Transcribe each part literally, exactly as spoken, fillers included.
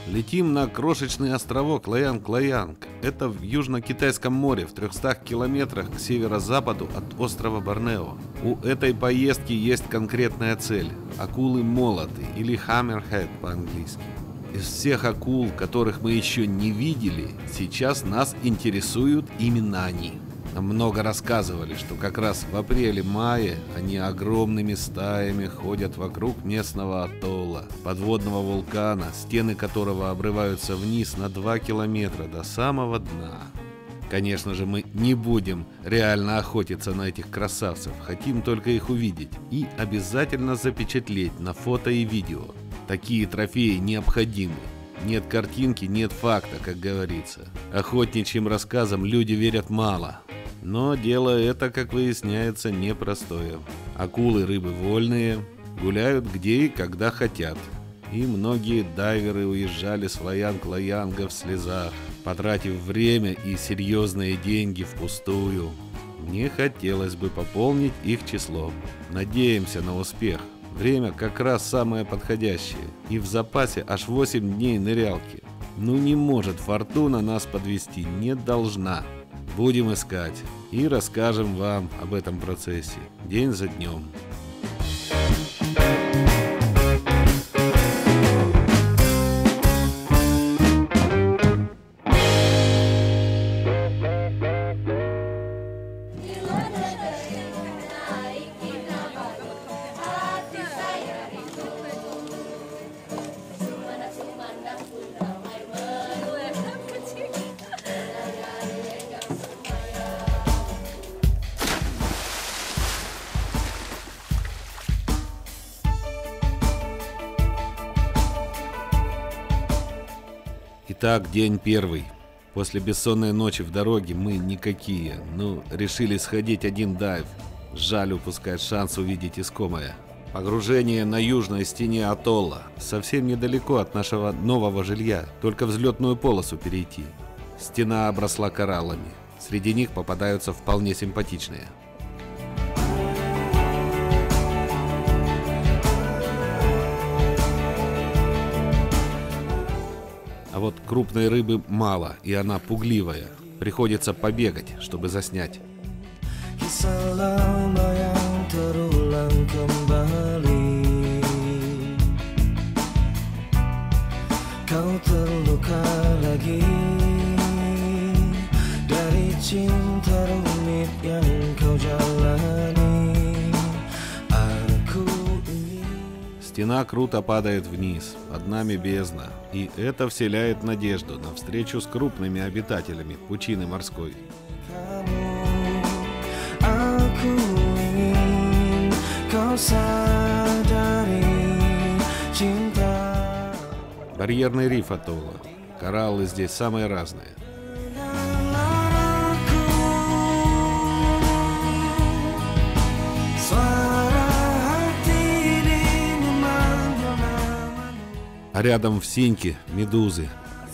Летим на крошечный островок Лаянг-Лаянг. Это в Южно-Китайском море, в трехстах километрах к северо-западу от острова Борнео. У этой поездки есть конкретная цель – акулы-молоты или hammerhead по-английски. Из всех акул, которых мы еще не видели, сейчас нас интересуют именно они. Нам много рассказывали, что как раз в апреле-мае они огромными стаями ходят вокруг местного атолла, подводного вулкана, стены которого обрываются вниз на два километра до самого дна. Конечно же, мы не будем реально охотиться на этих красавцев, хотим только их увидеть и обязательно запечатлеть на фото и видео. Такие трофеи необходимы. Нет картинки, нет факта, как говорится. Охотничьим рассказам люди верят мало. Но дело это, как выясняется, непростое. Акулы рыбы вольные, гуляют где и когда хотят. И многие дайверы уезжали с Лаянг-Лаянга в слезах, потратив время и серьезные деньги впустую. Мне хотелось бы пополнить их число. Надеемся на успех. Время как раз самое подходящее. И в запасе аж восемь дней нырялки. Ну не может фортуна нас подвести, не должна. Будем искать и расскажем вам об этом процессе день за днем. Итак, день первый. После бессонной ночи в дороге мы никакие, но решили сходить один дайв. Жаль упускать шанс увидеть искомое. Погружение на южной стене атолла, совсем недалеко от нашего нового жилья, только взлетную полосу перейти. Стена обросла кораллами, среди них попадаются вполне симпатичные. А вот крупной рыбы мало, и она пугливая. Приходится побегать, чтобы заснять. Стена круто падает вниз, под нами бездна, и это вселяет надежду на встречу с крупными обитателями пучины морской. Барьерный риф атолла. Кораллы здесь самые разные. А рядом в синьке медузы.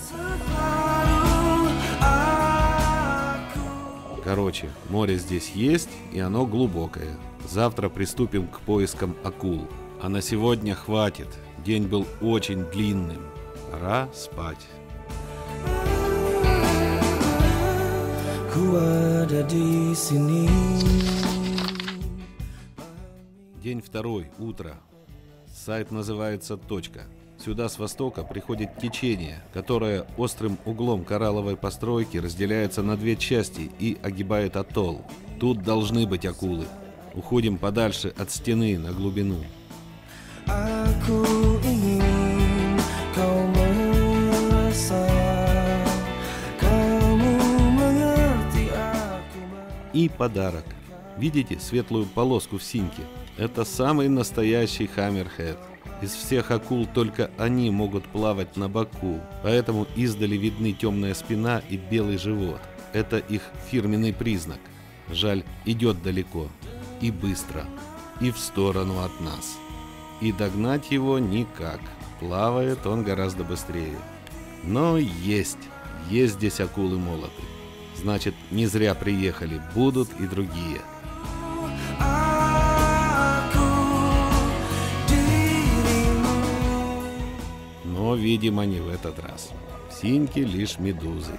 Короче, море здесь есть, и оно глубокое. Завтра приступим к поискам акул. А на сегодня хватит. День был очень длинным. Пора спать. День второй. Утро. Сайт называется «Точка». Сюда с востока приходит течение, которое острым углом коралловой постройки разделяется на две части и огибает атолл. Тут должны быть акулы. Уходим подальше от стены на глубину. И подарок. Видите светлую полоску в синьке? Это самый настоящий hammerhead. Из всех акул только они могут плавать на боку, поэтому издали видны темная спина и белый живот. Это их фирменный признак. Жаль, идет далеко и быстро, и в сторону от нас. И догнать его никак. Плавает он гораздо быстрее. Но есть, есть здесь акулы-молоты. Значит, не зря приехали, будут и другие. Но, видимо, не в этот раз. Синьки лишь медузы.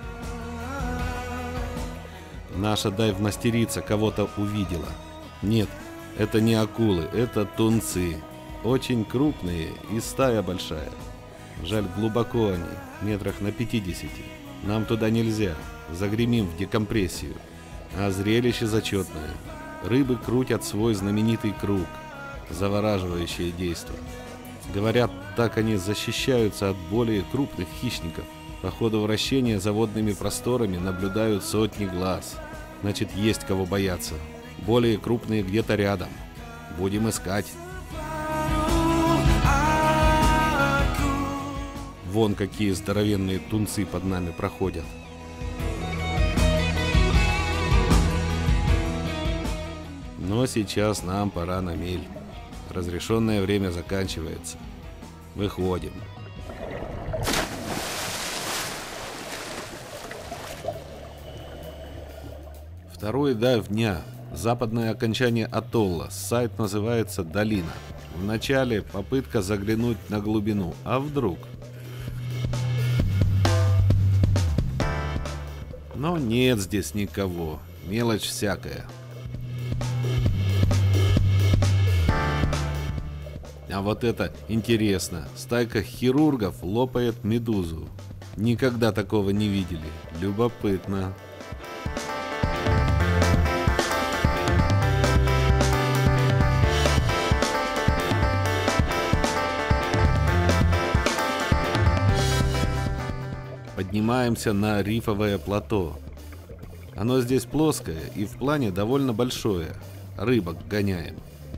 Наша дайв-мастерица кого-то увидела. Нет, это не акулы, это тунцы. Очень крупные и стая большая. Жаль, глубоко они, метрах на пятидесяти. Нам туда нельзя, загремим в декомпрессию. А зрелище зачетное. Рыбы крутят свой знаменитый круг. Завораживающее действие. Говорят, так они защищаются от более крупных хищников. По ходу вращения за водными просторами наблюдают сотни глаз. Значит, есть кого бояться. Более крупные где-то рядом. Будем искать. Вон какие здоровенные тунцы под нами проходят. Но сейчас нам пора на мель. Разрешенное время заканчивается. Выходим. Второй дайв дня. Западное окончание атолла. Сайт называется Долина. Вначале попытка заглянуть на глубину. А вдруг? Но нет здесь никого. Мелочь всякая. А вот это интересно. Стайка хирургов лопает медузу. Никогда такого не видели. Любопытно. Поднимаемся на рифовое плато. Оно здесь плоское и в плане довольно большое. Рыбок гоняем.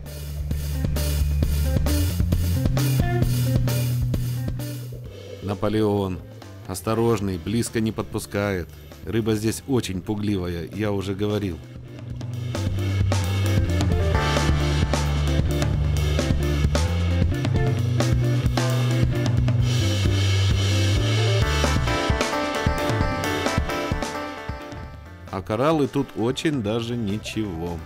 Наполеон. Осторожный, близко не подпускает. Рыба здесь очень пугливая, я уже говорил. А кораллы тут очень даже ничего.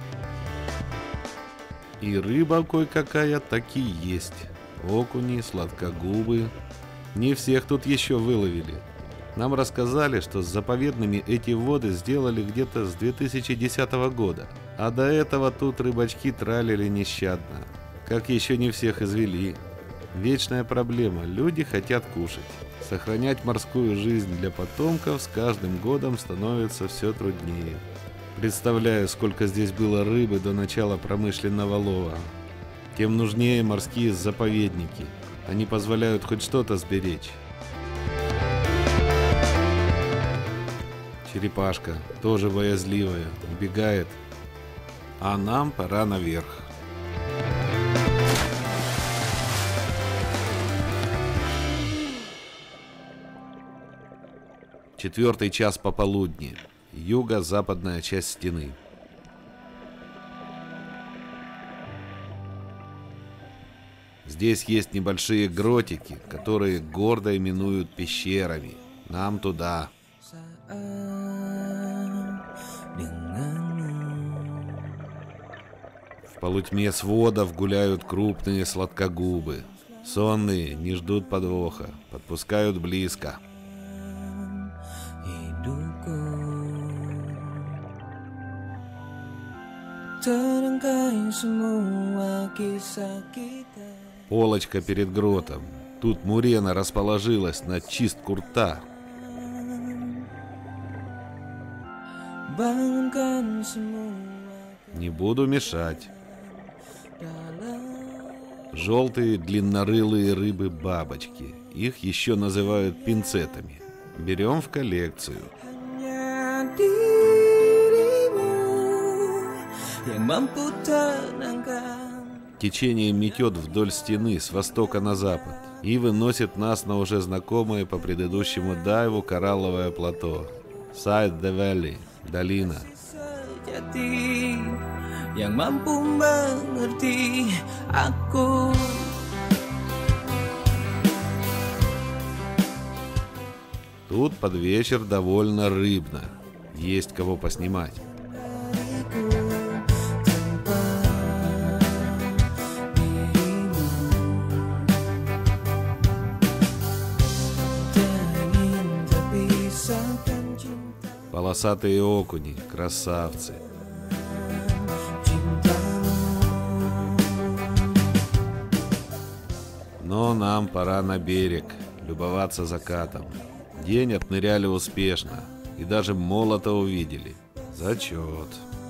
И рыба кое-какая таки есть. Окуни, сладкогубы. Не всех тут еще выловили. Нам рассказали, что с заповедными эти воды сделали где-то с две тысячи десятого года. А до этого тут рыбачки тралили нещадно. Как еще не всех извели. Вечная проблема. Люди хотят кушать. Сохранять морскую жизнь для потомков с каждым годом становится все труднее. Представляю, сколько здесь было рыбы до начала промышленного лова. Тем нужнее морские заповедники. Они позволяют хоть что-то сберечь. Черепашка, тоже боязливая, убегает. А нам пора наверх. Четвертый час пополудни. Юго-западная часть стены. Здесь есть небольшие гротики, которые гордо именуют пещерами. Нам туда. В полутьме сводов гуляют крупные сладкогубы. Сонные, не ждут подвоха, подпускают близко. Полочка перед гротом. Тут мурена расположилась на чистку рта. Не буду мешать. Желтые длиннорылые рыбы-бабочки. Их еще называют пинцетами. Берем в коллекцию. Течение метет вдоль стены с востока на запад и выносит нас на уже знакомое по предыдущему дайву коралловое плато. Сайт де Вэлли, долина. Тут под вечер довольно рыбно. Есть кого поснимать. Полосатые окуни, красавцы. Но нам пора на берег, любоваться закатом. День отныряли успешно, и даже молота увидели. Зачет.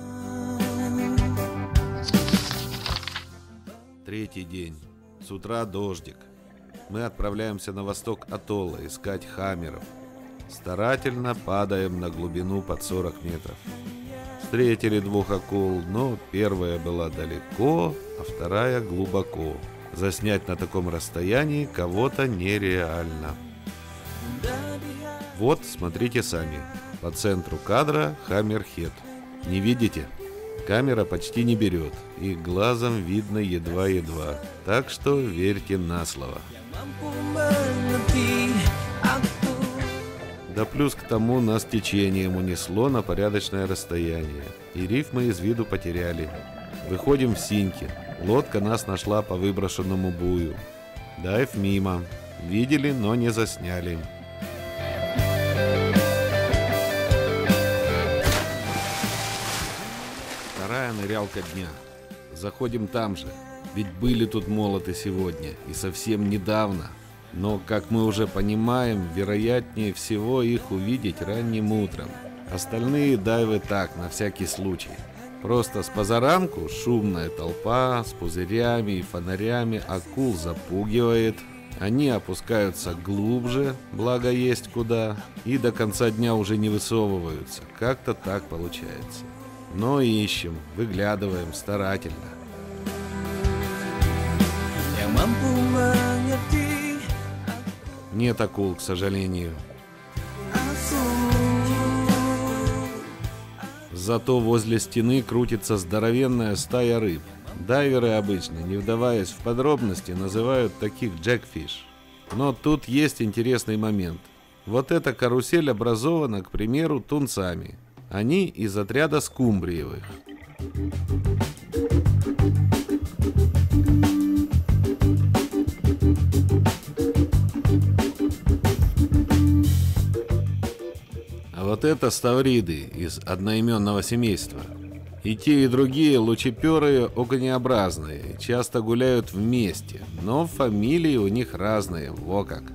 Третий день. С утра дождик. Мы отправляемся на восток атолла искать хаммеров. Старательно падаем на глубину под сорок метров. Встретили двух акул, но первая была далеко, а вторая глубоко. Заснять на таком расстоянии кого-то нереально. Вот, смотрите сами. По центру кадра хаммерхед. Не видите? Камера почти не берет, и глазом видно едва-едва. Так что верьте на слово. Да плюс к тому нас течением унесло на порядочное расстояние, и риф мы из виду потеряли. Выходим в Синьки. Лодка нас нашла по выброшенному бую. Дайв мимо. Видели, но не засняли. Вторая нырялка дня. Заходим там же. Ведь были тут молоты сегодня, и совсем недавно. Но, как мы уже понимаем, вероятнее всего их увидеть ранним утром. Остальные дайвы так, на всякий случай. Просто с позаранку шумная толпа с пузырями и фонарями акул запугивает. Они опускаются глубже, благо есть куда, и до конца дня уже не высовываются. Как-то так получается. Но ищем, выглядываем старательно. Нет акул, к сожалению. Зато возле стены крутится здоровенная стая рыб. Дайверы обычно, не вдаваясь в подробности, называют таких джекфиш. Но тут есть интересный момент. Вот эта карусель образована, к примеру, тунцами. Они из отряда скумбриевых. А вот это ставриды из одноименного семейства. И те, и другие лучеперые окунеобразные, часто гуляют вместе, но фамилии у них разные, во как.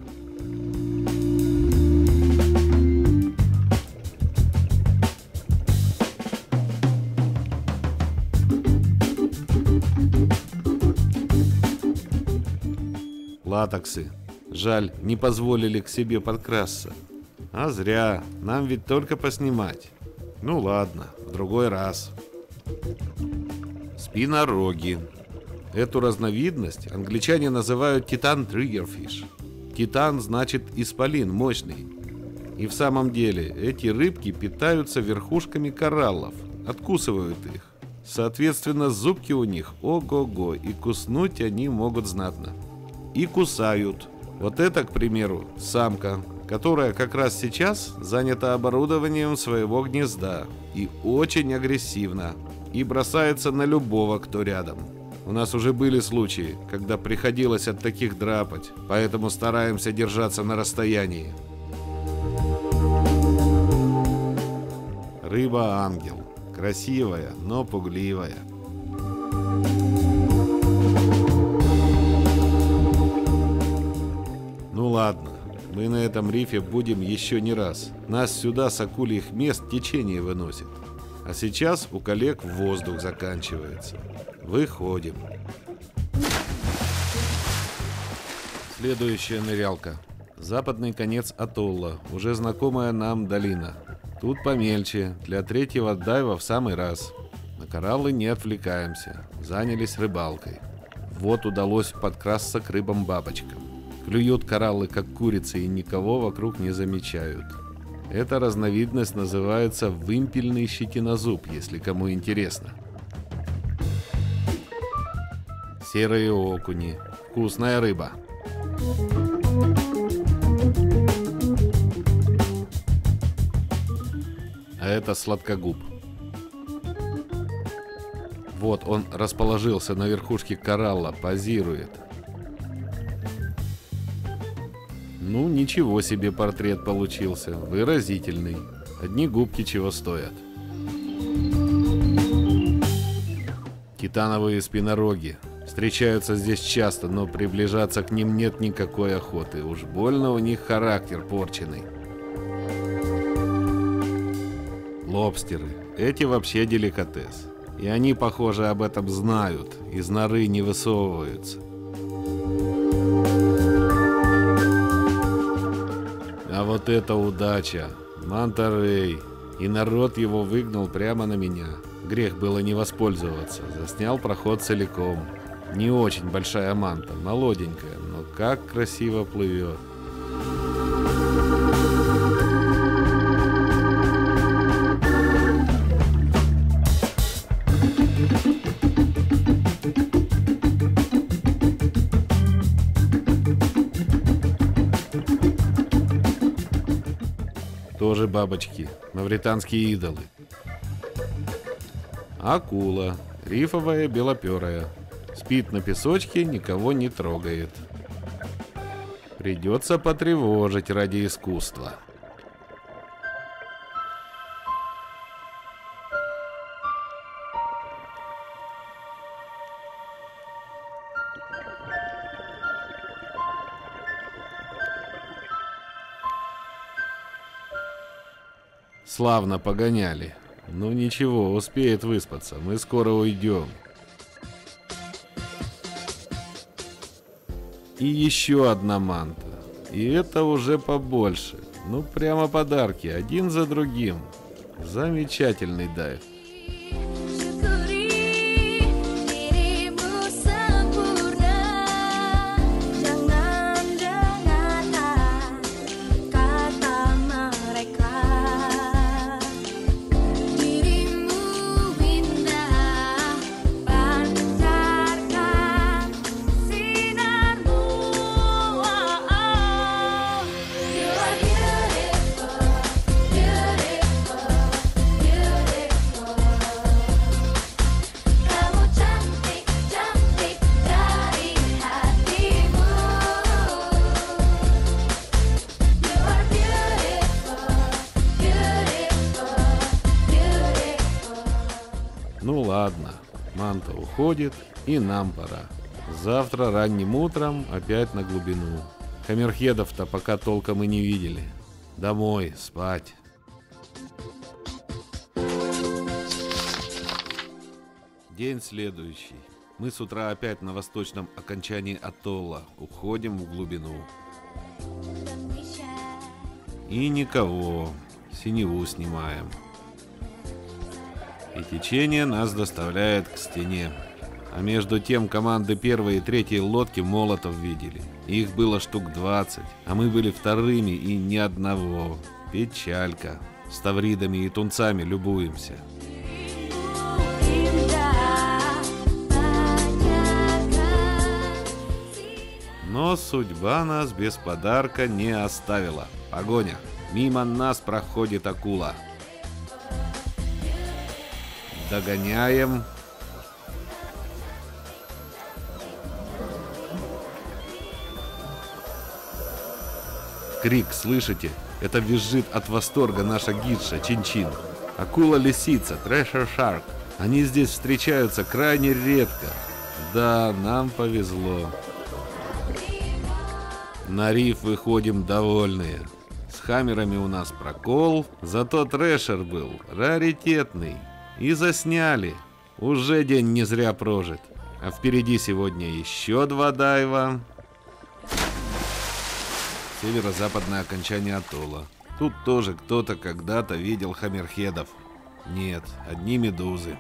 Латоксы. Жаль, не позволили к себе подкрасться. А зря, нам ведь только поснимать. Ну ладно, в другой раз. Спинороги. Эту разновидность англичане называют титан триггерфиш. Титан значит исполин, мощный. И в самом деле эти рыбки питаются верхушками кораллов, откусывают их. Соответственно, зубки у них ого-го, и куснуть они могут знатно. И кусают. Вот это, к примеру, самка, которая как раз сейчас занята оборудованием своего гнезда и очень агрессивна, и бросается на любого, кто рядом. У нас уже были случаи, когда приходилось от таких драпать, поэтому стараемся держаться на расстоянии. Рыба-ангел. Красивая, но пугливая. Ну ладно, мы на этом рифе будем еще не раз. Нас сюда с акульих мест течение выносит. А сейчас у коллег воздух заканчивается. Выходим. Следующая нырялка. Западный конец атолла, уже знакомая нам долина. Тут помельче, для третьего дайва в самый раз. На кораллы не отвлекаемся, занялись рыбалкой. Вот удалось подкрасться к рыбам-бабочкам. Клюют кораллы, как курицы, и никого вокруг не замечают. Эта разновидность называется вымпельный щетинозуб, если кому интересно. Серые окуни. Вкусная рыба. А это сладкогуб. Вот он расположился на верхушке коралла, позирует. Ну, ничего себе портрет получился, выразительный. Одни губки чего стоят. Титановые спинороги. Встречаются здесь часто, но приближаться к ним нет никакой охоты. Уж больно у них характер порченый. Лобстеры. Эти вообще деликатес. И они, похоже, об этом знают. Из норы не высовываются. А вот это удача. Манта-рей. И народ его выгнал прямо на меня. Грех было не воспользоваться. Заснял проход целиком. Не очень большая манта, молоденькая, но как красиво плывет. Тоже бабочки, мавританские идолы. Акула, рифовая белоперая. Спит на песочке, никого не трогает. Придется потревожить ради искусства. Славно погоняли. Ну ничего, успеет выспаться. Мы скоро уйдем. И еще одна манта. И это уже побольше. Ну прямо подарки, один за другим. Замечательный дайв. Ну ладно, манта уходит, и нам пора. Завтра ранним утром опять на глубину. Хаммерхедов-то пока толком и не видели. Домой, спать. День следующий. Мы с утра опять на восточном окончании атолла. Уходим в глубину. И никого. Синеву снимаем. И течение нас доставляет к стене. А между тем команды первой и третьей лодки молотов видели. Их было штук двадцать, а мы были вторыми и ни одного. Печалька. С тавридами и тунцами любуемся. Но судьба нас без подарка не оставила. Погоня. Мимо нас проходит акула. Догоняем. Крик, слышите? Это визжит от восторга наша гидша Чин-Чин. Акула-лисица, трэшер-шарк. Они здесь встречаются крайне редко. Да, нам повезло. На риф выходим довольные. С хаммерами у нас прокол, зато трэшер был раритетный. И засняли. Уже день не зря прожит. А впереди сегодня еще два дайва. Северо-западное окончание атолла. Тут тоже кто-то когда-то видел хаммерхедов. Нет, одни медузы.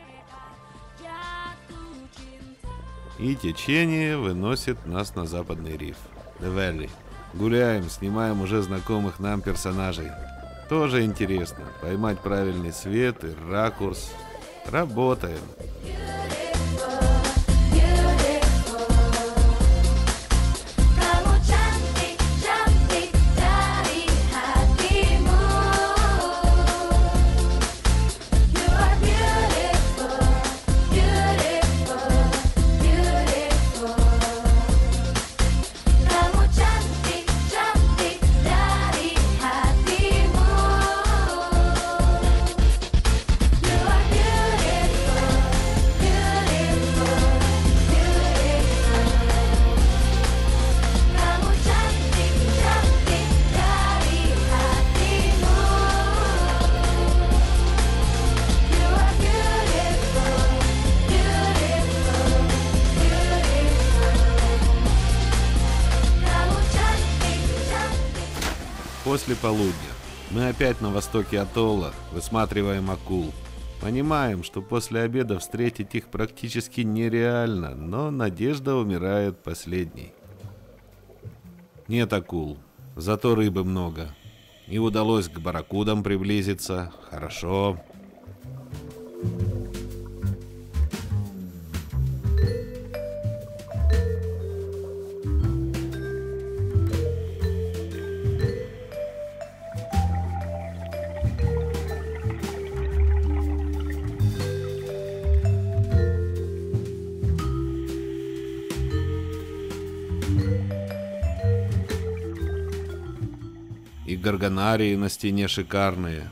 И течение выносит нас на западный риф. The Valley. Гуляем, снимаем уже знакомых нам персонажей. Тоже интересно. Поймать правильный свет и ракурс. Работаем. После полудня. Мы опять на востоке атолла, высматриваем акул. Понимаем, что после обеда встретить их практически нереально, но надежда умирает последней. Нет акул, зато рыбы много. И удалось к барракудам приблизиться. Хорошо. И горгонарии на стене шикарные.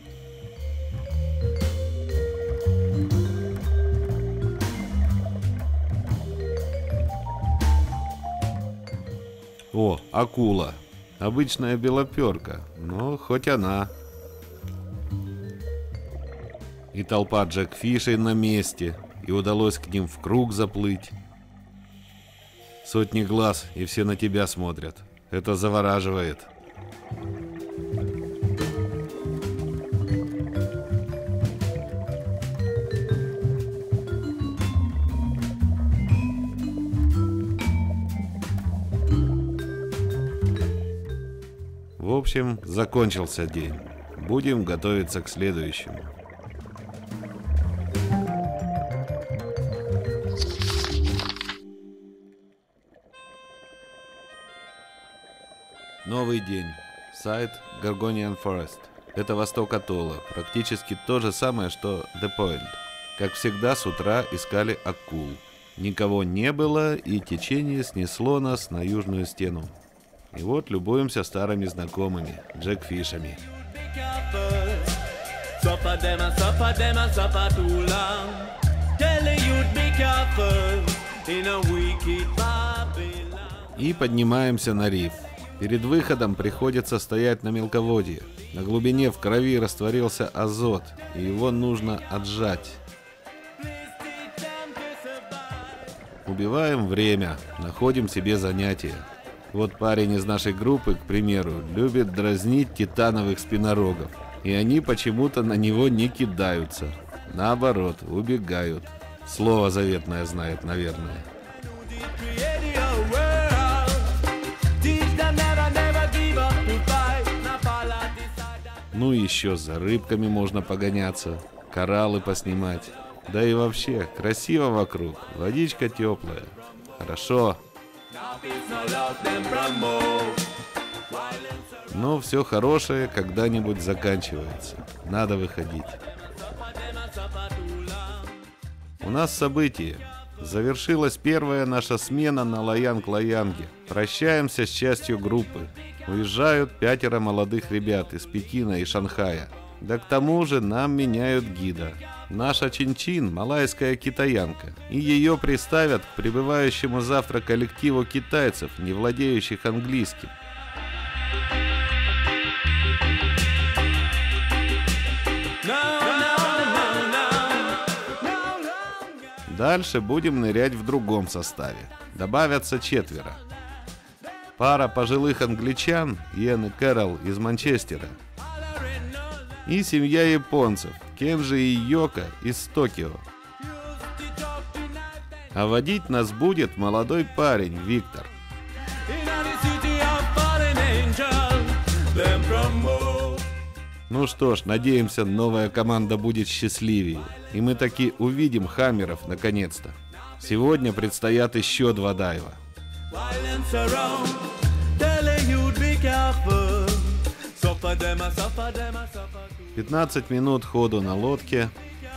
О, акула. Обычная белоперка, но хоть она. И толпа джекфишей на месте, и удалось к ним в круг заплыть. Сотни глаз, и все на тебя смотрят. Это завораживает. В общем, закончился день. Будем готовиться к следующему. Новый день. Сайт Gorgonian Forest. Это восток атолла. Практически то же самое, что The Point. Как всегда, с утра искали акул. Никого не было, и течение снесло нас на южную стену. И вот любуемся старыми знакомыми, джекфишами. И поднимаемся на риф. Перед выходом приходится стоять на мелководье. На глубине в крови растворился азот, и его нужно отжать. Убиваем время, находим себе занятия. Вот парень из нашей группы, к примеру, любит дразнить титановых спинорогов. И они почему-то на него не кидаются. Наоборот, убегают. Слово заветное знает, наверное. Ну и еще за рыбками можно погоняться, кораллы поснимать. Да и вообще, красиво вокруг, водичка теплая. Хорошо. Но все хорошее когда-нибудь заканчивается. Надо выходить. У нас событие. Завершилась первая наша смена на Лаянг-Лаянге. Прощаемся с частью группы. Уезжают пятеро молодых ребят из Пекина и Шанхая. Да к тому же нам меняют гида. Наша Чин-Чин – малайская китаянка. И ее приставят к прибывающему завтра коллективу китайцев, не владеющих английским. Дальше будем нырять в другом составе. Добавятся четверо. Пара пожилых англичан, Иэн и Кэрол из Манчестера. И семья японцев, Кенджи и Йока из Токио. А водить нас будет молодой парень Виктор. Ну что ж, надеемся, новая команда будет счастливее. И мы таки увидим хаммеров наконец-то. Сегодня предстоят еще два дайва. пятнадцать минут ходу на лодке.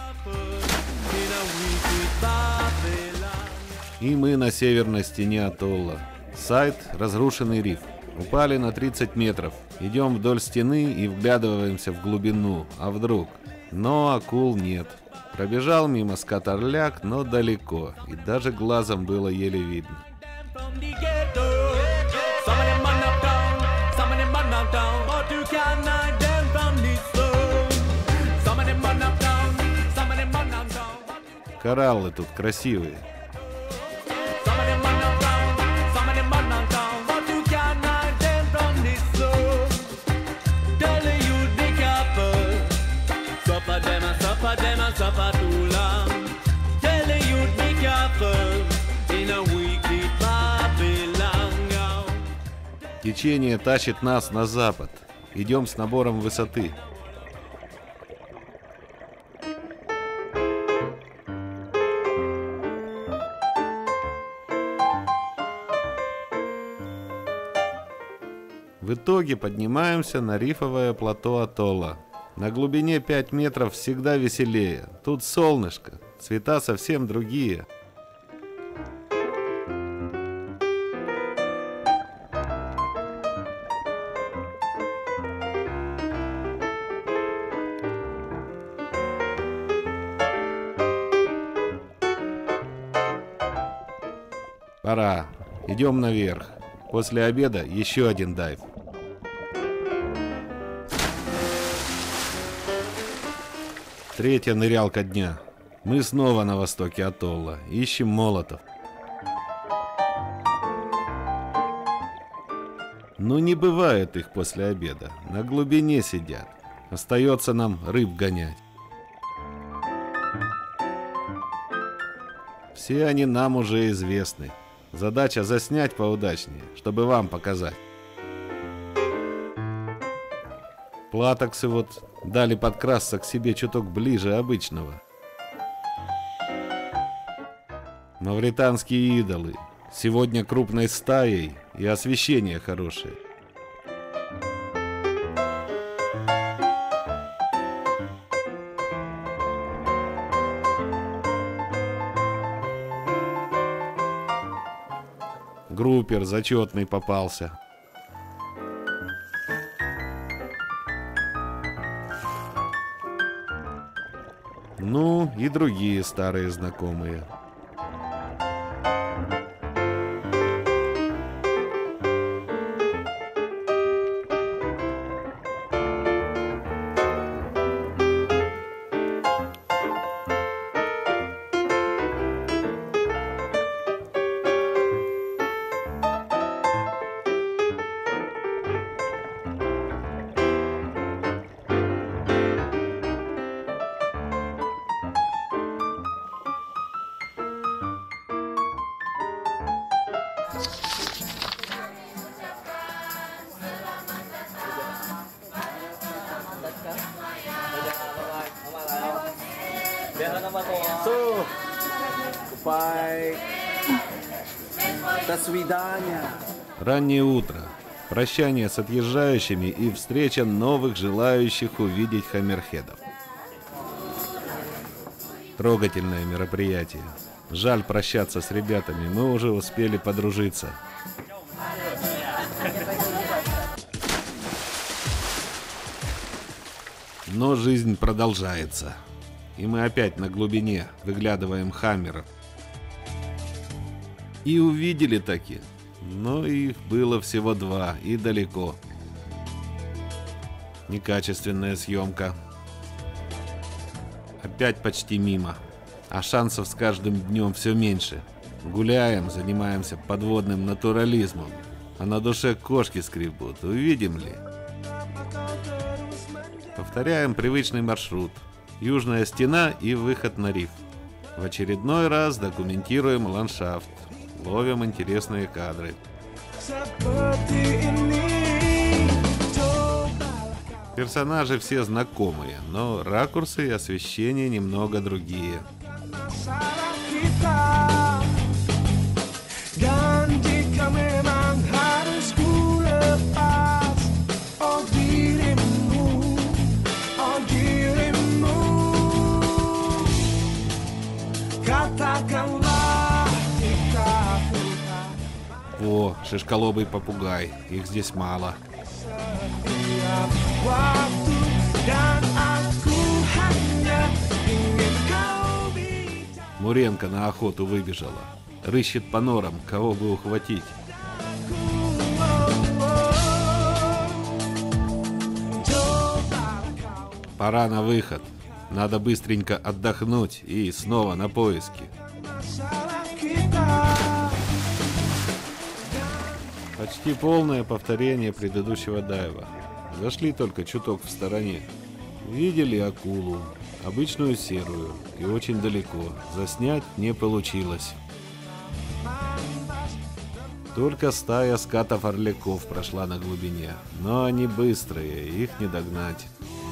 И мы на северной стене атолла. Сайт «Разрушенный риф». Упали на тридцать метров. Идем вдоль стены и вглядываемся в глубину. А вдруг? Но акул нет. Пробежал мимо скат-орляк, но далеко. И даже глазом было еле видно. Кораллы тут красивые. suffer, them a suffer too long. Tell the youth be careful in a wicked Babylon. Течение тащит нас на запад. Идем с набором высоты. В итоге поднимаемся на рифовое плато атолла. На глубине пять метров всегда веселее. Тут солнышко, цвета совсем другие. Пора. Идем наверх. После обеда еще один дайв. Третья нырялка дня. Мы снова на востоке атолла. Ищем молотов. Но не бывает их после обеда. На глубине сидят. Остается нам рыб гонять. Все они нам уже известны. Задача заснять поудачнее, чтобы вам показать. Платоксы вот дали подкрасться к себе чуток ближе обычного. Мавританские идолы. Сегодня крупной стаей и освещение хорошее. Группер зачетный попался. Ну и другие старые знакомые. So, goodbye. До свидания. Раннее утро. Прощание с отъезжающими и встреча новых желающих увидеть хаммерхедов. Трогательное мероприятие. Жаль прощаться с ребятами, мы уже успели подружиться. Но жизнь продолжается. И мы опять на глубине выглядываем хаммеров. И увидели таки. Но их было всего два и далеко. Некачественная съемка. Опять почти мимо. А шансов с каждым днем все меньше. Гуляем, занимаемся подводным натурализмом. А на душе кошки скребут. Увидим ли? Повторяем привычный маршрут. Южная стена и выход на риф. В очередной раз документируем ландшафт. Ловим интересные кадры. Персонажи все знакомые, но ракурсы и освещение немного другие. О, шишколобый попугай. Их здесь мало. Муренко на охоту выбежала. Рыщет по норам, кого бы ухватить. Пора на выход. Надо быстренько отдохнуть и снова на поиски. Почти полное повторение предыдущего дайва. Зашли только чуток в стороне. Видели акулу, обычную серую и очень далеко. Заснять не получилось. Только стая скатов-орляков прошла на глубине, но они быстрые, их не догнать.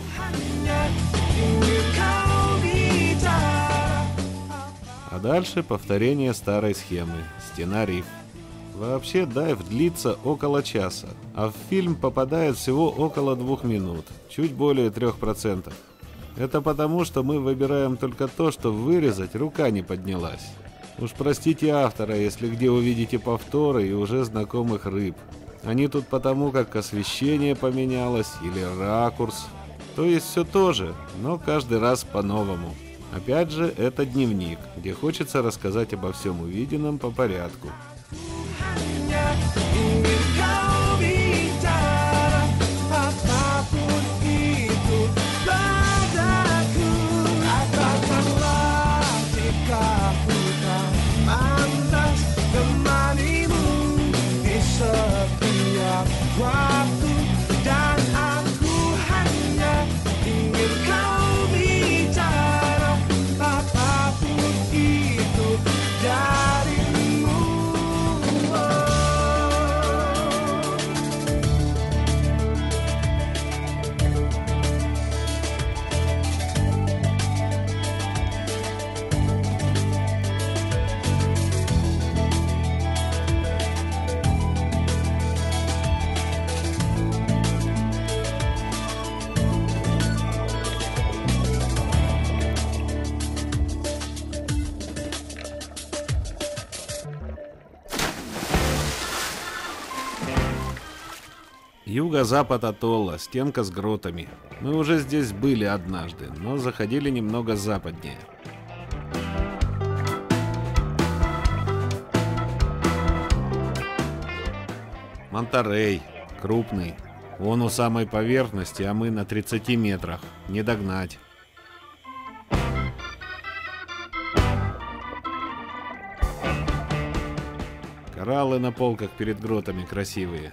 А дальше повторение старой схемы. Стена риф. Вообще дайв длится около часа, а в фильм попадает всего около двух минут, чуть более трех процентов. Это потому, что мы выбираем только то, что вырезать рука не поднялась. Уж простите автора, если где увидите повторы и уже знакомых рыб. Они тут потому, как освещение поменялось или ракурс. То есть все то же, но каждый раз по-новому. Опять же, это дневник, где хочется рассказать обо всем увиденном по порядку. Юго-запад атолла, стенка с гротами. Мы уже здесь были однажды, но заходили немного западнее. Монтерей, крупный. Он у самой поверхности, а мы на тридцати метрах. Не догнать. Кораллы на полках перед гротами красивые.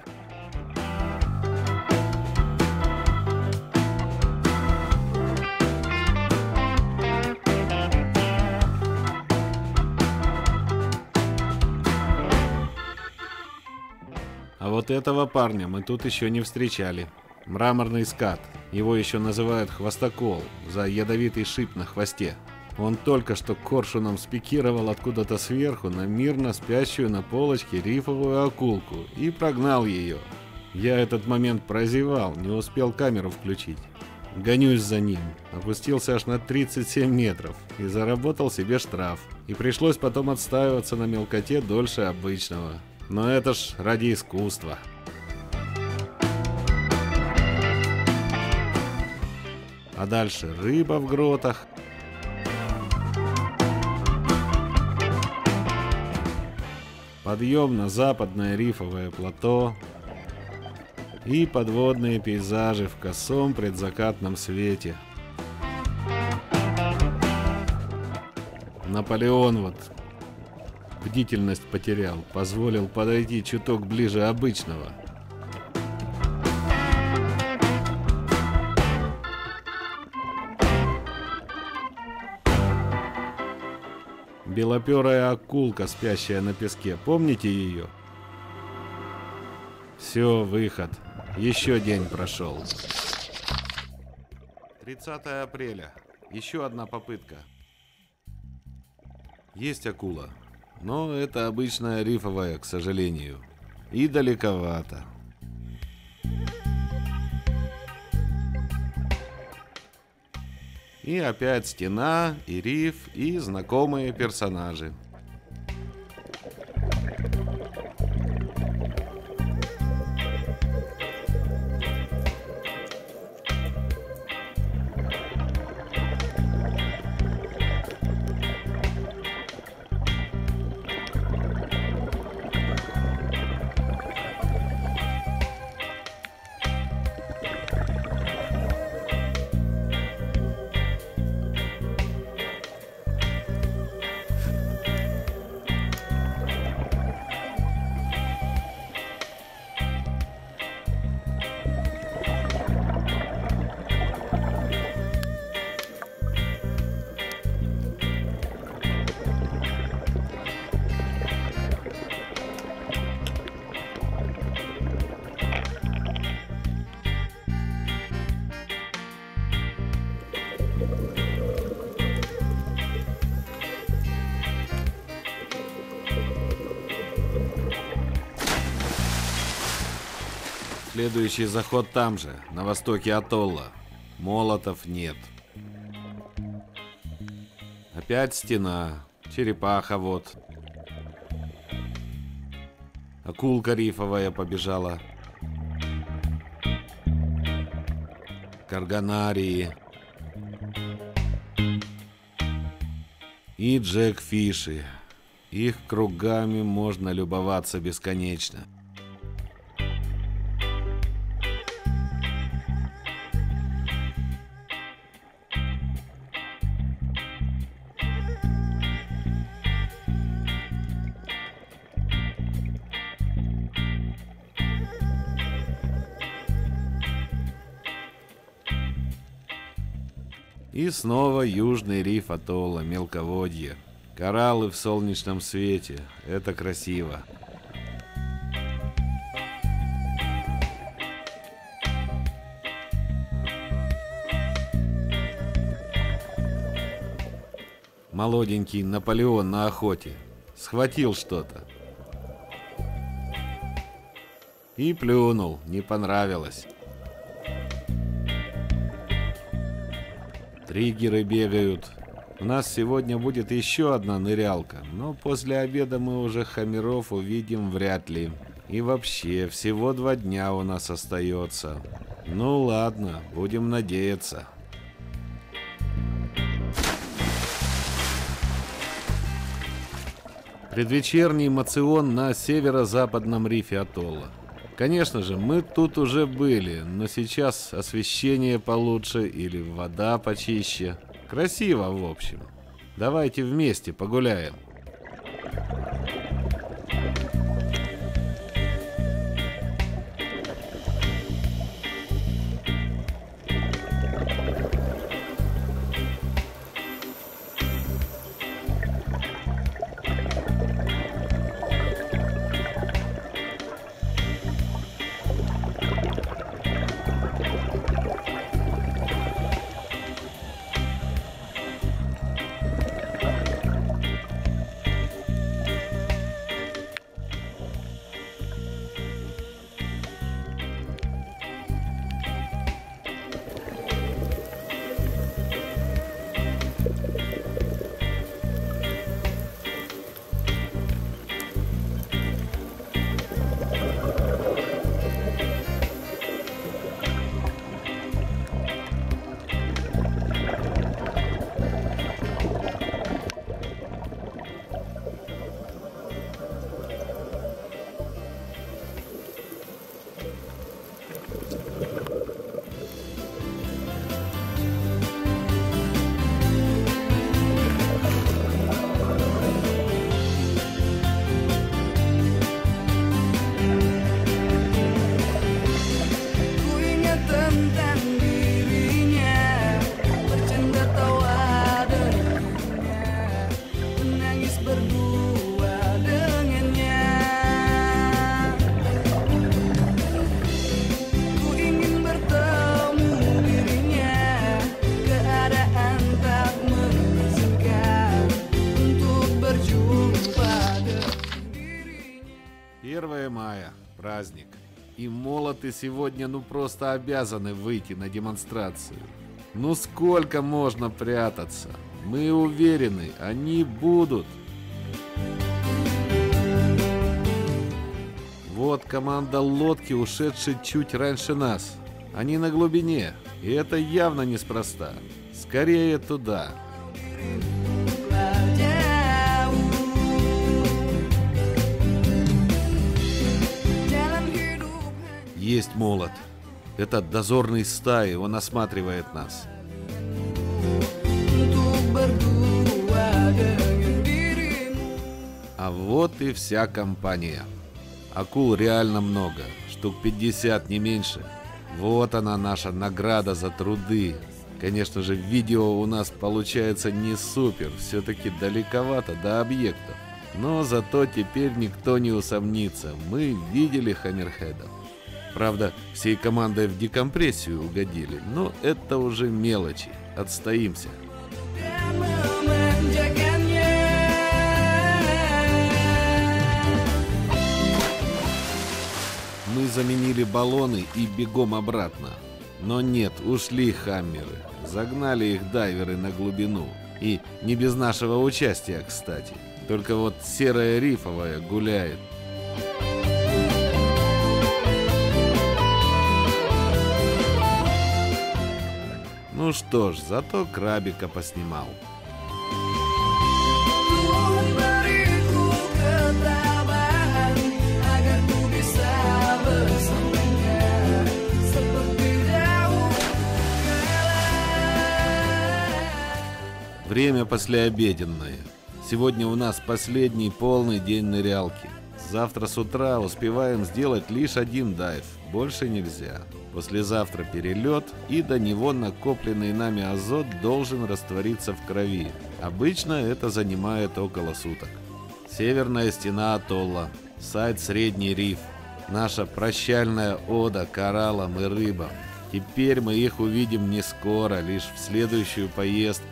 А вот этого парня мы тут еще не встречали. Мраморный скат. Его еще называют хвостокол за ядовитый шип на хвосте. Он только что коршуном спикировал откуда-то сверху на мирно спящую на полочке рифовую акулку и прогнал ее. Я этот момент прозевал, не успел камеру включить. Гонюсь за ним. Опустился аж на тридцать семь метров и заработал себе штраф. И пришлось потом отстаиваться на мелкоте дольше обычного. Но это ж ради искусства. А дальше рыба в гротах. Подъем на западное рифовое плато. И подводные пейзажи в косом предзакатном свете. Наполеон вот бдительность потерял, позволил подойти чуток ближе обычного. Белоперая акулка, спящая на песке. Помните ее? Все, выход. Еще день прошел. тридцатое апреля. Еще одна попытка. Есть акула. Но это обычная рифовая, к сожалению. И далековато. И опять стена, и риф, и знакомые персонажи. Следующий заход там же, на востоке атолла. Молотов нет. Опять стена. Черепаха вот. Акулка рифовая побежала. Карганарии. И джекфиши. Их кругами можно любоваться бесконечно. И снова южный риф атолла, мелководье. Кораллы в солнечном свете. Это красиво. Молоденький Наполеон на охоте. Схватил что-то. И плюнул. Не понравилось. Триггеры бегают. У нас сегодня будет еще одна нырялка, но после обеда мы уже хомяров увидим вряд ли. И вообще, всего два дня у нас остается. Ну ладно, будем надеяться. Предвечерний мацион на северо-западном рифе атолла. Конечно же, мы тут уже были, но сейчас освещение получше или вода почище. Красиво, в общем. Давайте вместе погуляем. первое мая. Праздник. И молоты сегодня ну просто обязаны выйти на демонстрацию. Ну сколько можно прятаться? Мы уверены, они будут. Вот команда лодки, ушедшей чуть раньше нас. Они на глубине, и это явно неспроста. Скорее туда. Есть молот. Это дозорный стаи, он осматривает нас. А вот и вся компания. Акул реально много, штук пятьдесят, не меньше. Вот она, наша награда за труды. Конечно же, видео у нас получается не супер, все-таки далековато до объектов. Но зато теперь никто не усомнится, мы видели хаммерхедов. Правда, всей командой в декомпрессию угодили, но это уже мелочи, отстоимся. мы заменили баллоны и бегом обратно. Но нет, ушли хаммеры. Загнали их дайверы на глубину. И не без нашего участия, кстати. Только вот серая рифовая гуляет. Ну что ж, зато крабика поснимал. Время послеобеденное. Сегодня у нас последний полный день нырялки. Завтра с утра успеваем сделать лишь один дайв, больше нельзя. Послезавтра перелет, и до него накопленный нами азот должен раствориться в крови. Обычно это занимает около суток. Северная стена атолла, сайт Средний риф. Наша прощальная ода кораллам и рыбам. Теперь мы их увидим не скоро, лишь в следующую поездку.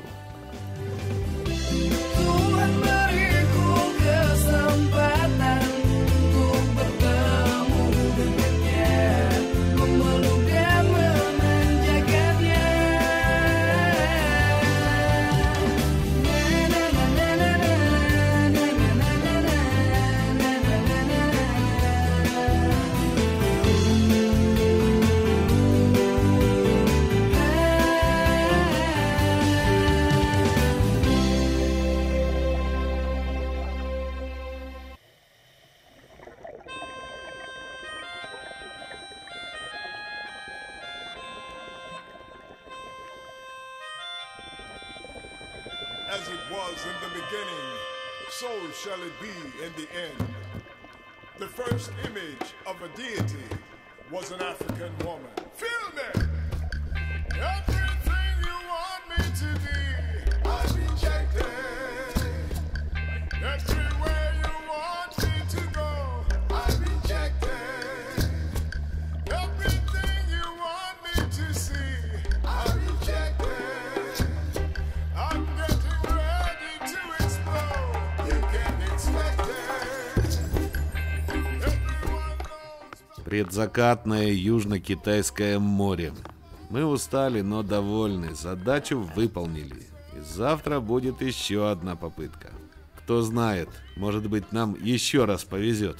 As it was in the beginning, so shall it be in the end. The first image of a deity was an African woman. Feel me! Everything you want me to be, I reject it. Everywhere you want me to go, I reject it. Everything you want me to see, I reject it. I'm getting ready to explode. You can expect it. Everyone knows. Предзакатное Южно-Китайское море. Мы устали, но довольны. Задачу выполнили. И завтра будет еще одна попытка. Кто знает, может быть, нам еще раз повезет.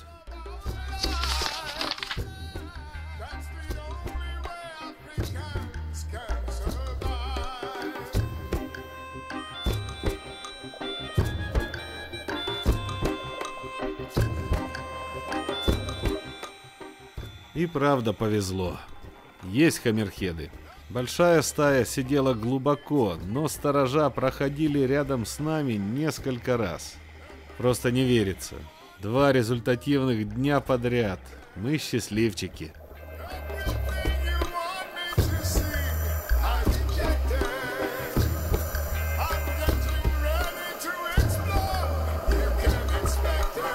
That's the only way Africans can survive. И правда повезло. Есть хаммерхеды. Большая стая сидела глубоко, но сторожа проходили рядом с нами несколько раз. Просто не верится. Два результативных дня подряд. Мы счастливчики. Everything you want me to see, I reject it. I'm getting ready to explode. You can expect it.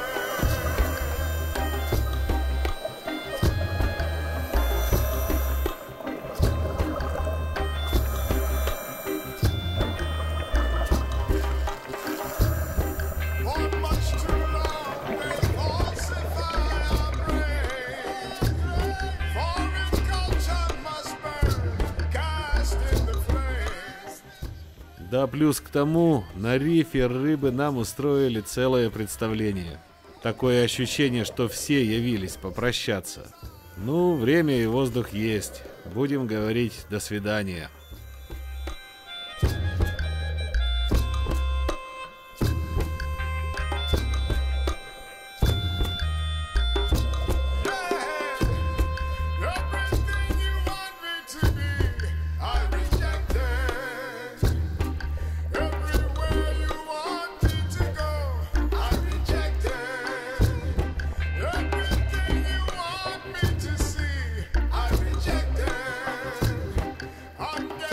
For much too long they falsify our brain. Foreign culture must burn, cast in the flames. Да плюс к тому, на рифе рыбы нам устроили целое представление. Такое ощущение, что все явились попрощаться. Ну, время и воздух есть. Будем говорить «до свидания». Everything you want me to be, I reject it. Everywhere you want me to go, I reject it. Everything you want me to see, I reject it. I'm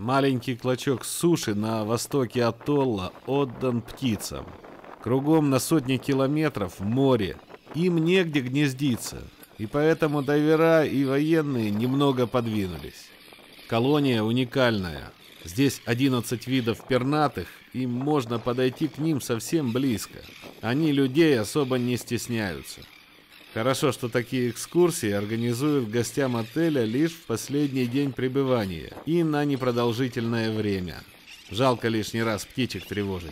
Маленький клочок суши на востоке атолла отдан птицам. Кругом на сотни километров море. Им негде гнездиться. И поэтому дайвера и военные немного подвинулись. Колония уникальная. Здесь одиннадцать видов пернатых, и можно подойти к ним совсем близко. Они людей особо не стесняются. Хорошо, что такие экскурсии организуют гостям отеля лишь в последний день пребывания и на непродолжительное время. Жалко лишний раз птичек тревожить.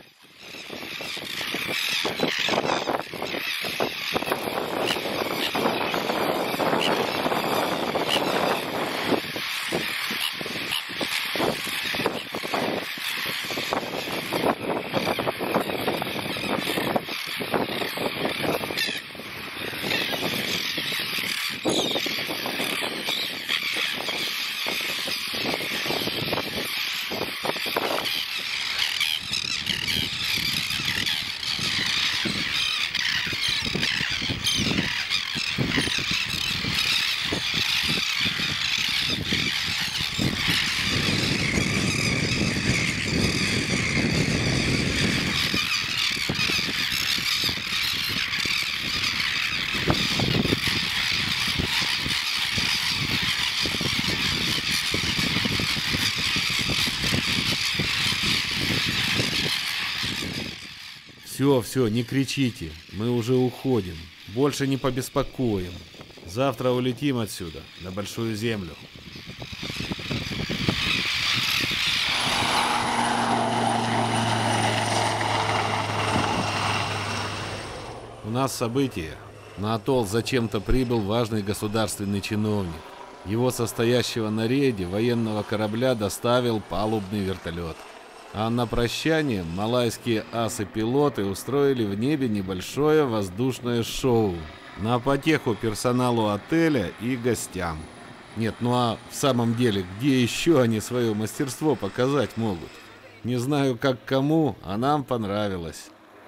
Все, все, не кричите, мы уже уходим, больше не побеспокоим. Завтра улетим отсюда, на Большую Землю. У нас событие. На атолл зачем-то прибыл важный государственный чиновник. Его состоящего на рейде военного корабля доставил палубный вертолет. А на прощание малайские асы-пилоты устроили в небе небольшое воздушное шоу на потеху персоналу отеля и гостям. Нет, ну а в самом деле, где еще они свое мастерство показать могут? Не знаю, как кому, а нам понравилось.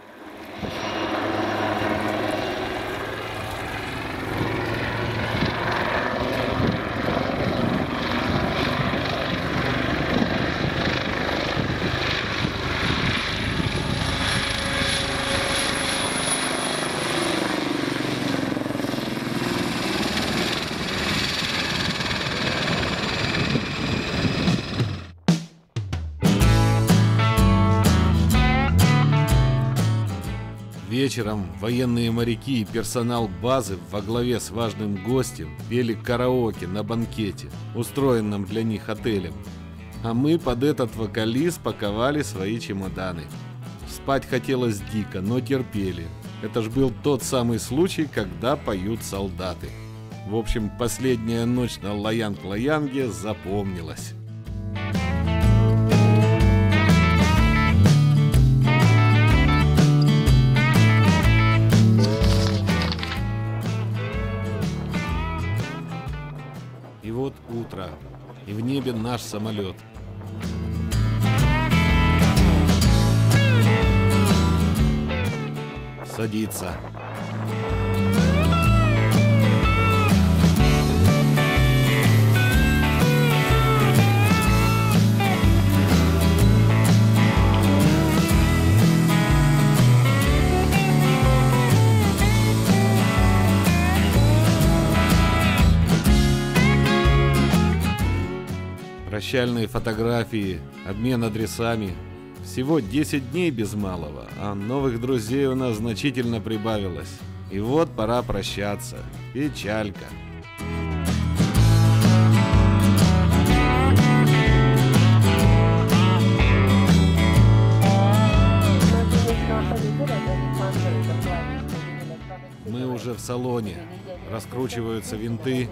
Вечером военные моряки и персонал базы во главе с важным гостем пели караоке на банкете, устроенном для них отелем. А мы под этот вокализ паковали свои чемоданы. Спать хотелось дико, но терпели. Это ж был тот самый случай, когда поют солдаты. В общем, последняя ночь на Лаянг-Лаянге запомнилась. И вот утро, и в небе наш самолет. Садится. Прощальные фотографии, обмен адресами. Всего десять дней без малого, а новых друзей у нас значительно прибавилось. И вот пора прощаться. Печалька. Мы уже в салоне. Раскручиваются винты.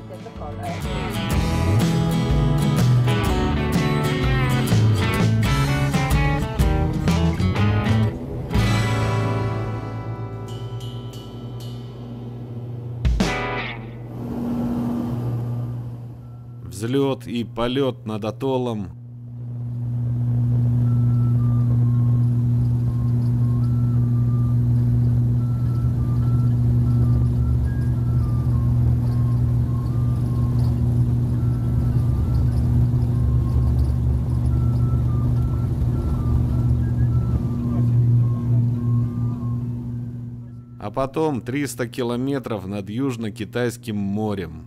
Взлет и полет над атоллом. потом триста километров над Южно-Китайским морем.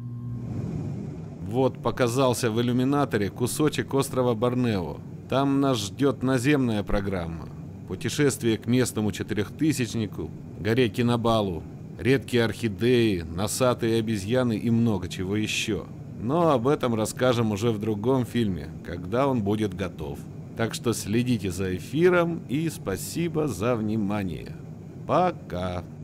Вот показался в иллюминаторе кусочек острова Борнео. Там нас ждет наземная программа. Путешествие к местному четырехтысячнику, горе Кинабалу, редкие орхидеи, носатые обезьяны и много чего еще. Но об этом расскажем уже в другом фильме, когда он будет готов. Так что следите за эфиром и спасибо за внимание. Пока.